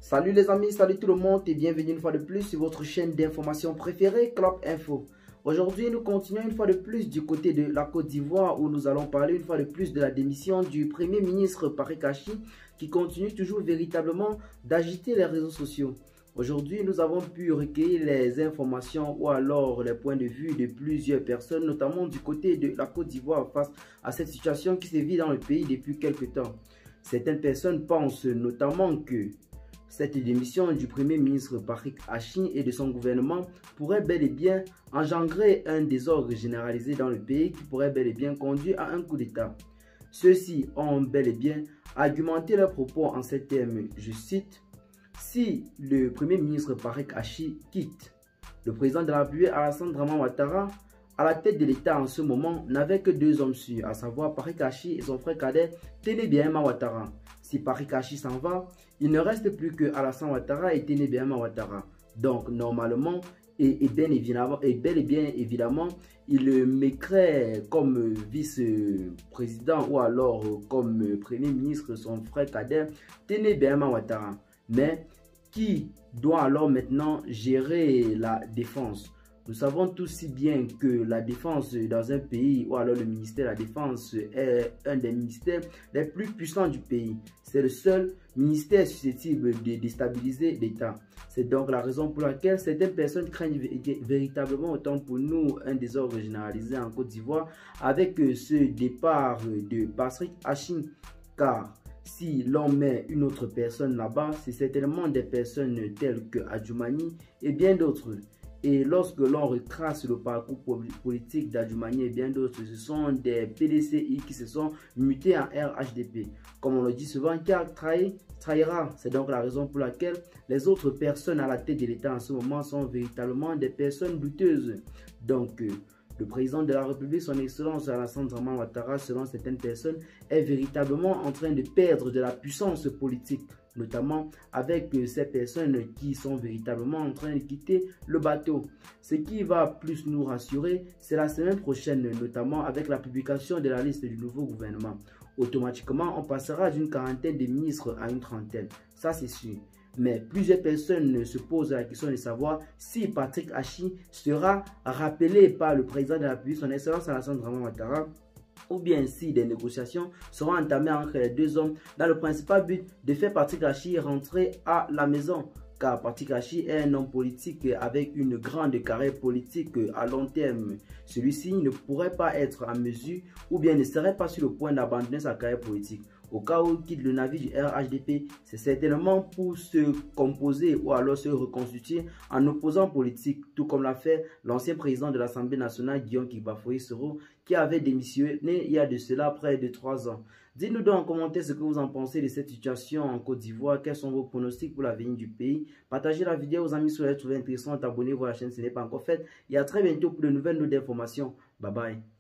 Salut les amis, salut tout le monde et bienvenue une fois de plus sur votre chaîne d'information préférée, Clop Info. Aujourd'hui, nous continuons une fois de plus du côté de la Côte d'Ivoire où nous allons parler une fois de plus de la démission du Premier ministre Patrick Achi qui continue toujours véritablement d'agiter les réseaux sociaux. Aujourd'hui, nous avons pu recueillir les informations ou alors les points de vue de plusieurs personnes, notamment du côté de la Côte d'Ivoire face à cette situation qui sévit dans le pays depuis quelques temps. Certaines personnes pensent notamment que cette démission du Premier ministre Patrick Achi et de son gouvernement pourrait bel et bien engendrer un désordre généralisé dans le pays qui pourrait bel et bien conduire à un coup d'État. Ceux-ci ont bel et bien argumenté leurs propos en ces termes, je cite: « Si le Premier ministre Patrick Achi quitte, le président de la République Alassane Dramane Ouattara à la tête de l'État en ce moment n'avait que deux hommes sûrs, à savoir Patrick Achi et son frère cadet Tené Biama Ouattara. Si Patrick Achi s'en va, il ne reste plus que Alassane Ouattara et Tené Biama Ouattara. Donc normalement, et bel et bien évidemment, il le mettrait comme vice-président ou alors comme premier ministre son frère cadet Tené Biama Ouattara. Mais qui doit alors maintenant gérer la défense? Nous savons tous si bien que la défense dans un pays ou alors le ministère de la Défense est un des ministères les plus puissants du pays. C'est le seul ministère susceptible de déstabiliser l'État. C'est donc la raison pour laquelle certaines personnes craignent véritablement, autant pour nous, un désordre généralisé en Côte d'Ivoire avec ce départ de Patrick Achi. Car si l'on met une autre personne là-bas, c'est certainement des personnes telles que Adjoumani et bien d'autres. Et lorsque l'on retrace le parcours politique d'Adjoumani et bien d'autres, ce sont des PDCI qui se sont mutés en RHDP. Comme on le dit souvent, qui trahira. C'est donc la raison pour laquelle les autres personnes à la tête de l'État en ce moment sont véritablement des personnes douteuses. Donc, le président de la République, son Excellence Alassane Dramane Ouattara, selon certaines personnes, est véritablement en train de perdre de la puissance politique, notamment avec ces personnes qui sont véritablement en train de quitter le bateau. Ce qui va plus nous rassurer, c'est la semaine prochaine, notamment avec la publication de la liste du nouveau gouvernement. Automatiquement, on passera d'une quarantaine de ministres à une trentaine. Ça, c'est sûr. Mais plusieurs personnes se posent la question de savoir si Patrick Achi sera rappelé par le président de la République, son Excellence Alassane Dramane Ouattara, ou bien si des négociations seront entamées entre les deux hommes dans le principal but de faire Patrick Achi rentrer à la maison. Car Patrick Achi est un homme politique avec une grande carrière politique à long terme. Celui-ci ne pourrait pas être en mesure ou bien ne serait pas sur le point d'abandonner sa carrière politique. Au cas où il quitte le navire du RHDP, c'est certainement pour se composer ou alors se reconstituer en opposant politique, tout comme l'a fait l'ancien président de l'Assemblée nationale, Guillaume Kibafoye-Soro, qui avait démissionné il y a de cela près de 3 ans. Dites-nous donc en commentaire ce que vous en pensez de cette situation en Côte d'Ivoire, quels sont vos pronostics pour l'avenir du pays. Partagez la vidéo aux amis si vous la trouvez intéressante, abonnez-vous à la chaîne si ce n'est pas encore fait. Et à très bientôt pour de nouvelles notes d'informations. Bye bye.